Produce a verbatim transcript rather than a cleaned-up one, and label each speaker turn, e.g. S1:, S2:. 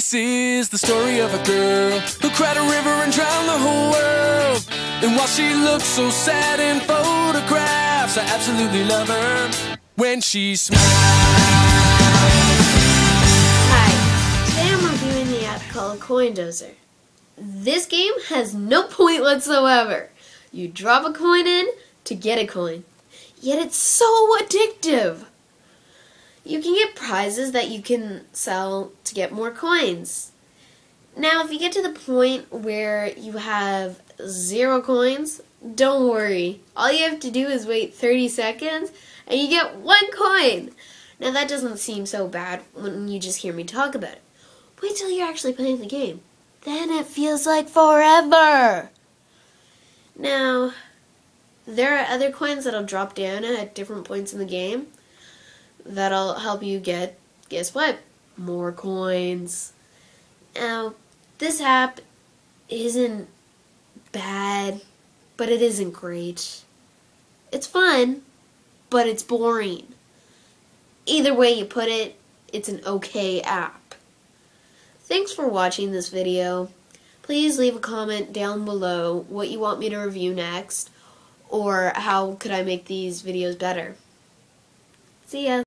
S1: This is the story of a girl who cried a river and drowned the whole world. And while she looks so sad in photographs, I absolutely love her when she smiles.
S2: Hi, today I'm reviewing the app called Coin Dozer. This game has no point whatsoever. You drop a coin in to get a coin, yet it's so addictive. You can get prizes that you can sell to get more coins. Now, if you get to the point where you have zero coins, don't worry. All you have to do is wait thirty seconds and you get one coin. Now, that doesn't seem so bad when you just hear me talk about it. Wait till you're actually playing the game. Then it feels like forever. Now, there are other coins that'll drop down at different points in the game that'll help you get, guess what, more coins. Now, this app isn't bad, but it isn't great. It's fun, but it's boring. Either way you put it, it's an okay app. Thanks for watching this video. Please leave a comment down below what you want me to review next, or how could I make these videos better. See ya.